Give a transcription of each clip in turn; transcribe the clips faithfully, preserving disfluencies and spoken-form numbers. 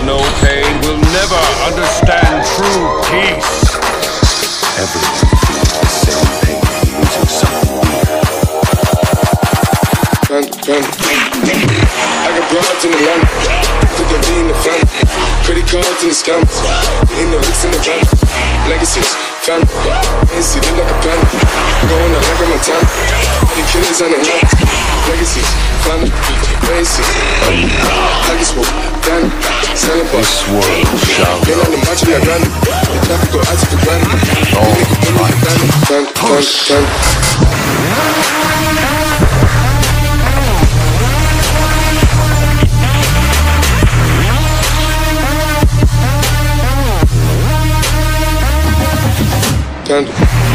no pain will never understand true peace. Everyone feels the same pain in losing someone dear. Panda, panda. I got broads in the land, took the V in the fan, credit cards in the scams, in the licks in the van, legacies, fam, ain't see it like a plan, going out like a Montana, the killers on the land, legacies, fam, racist, Haggis smoke, Dan, selling bus, This world shall get on the match in the grand, the traffic go out to the grand, all right. Fan, fan, fan. Panda.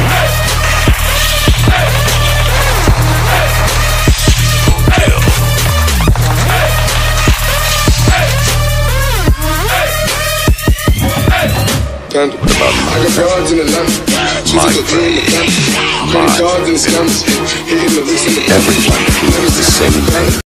Panda. I got broads in the land, My choosing to in the camp, credit cards and the scams, hitting the licks in the Everyone feels the same pain.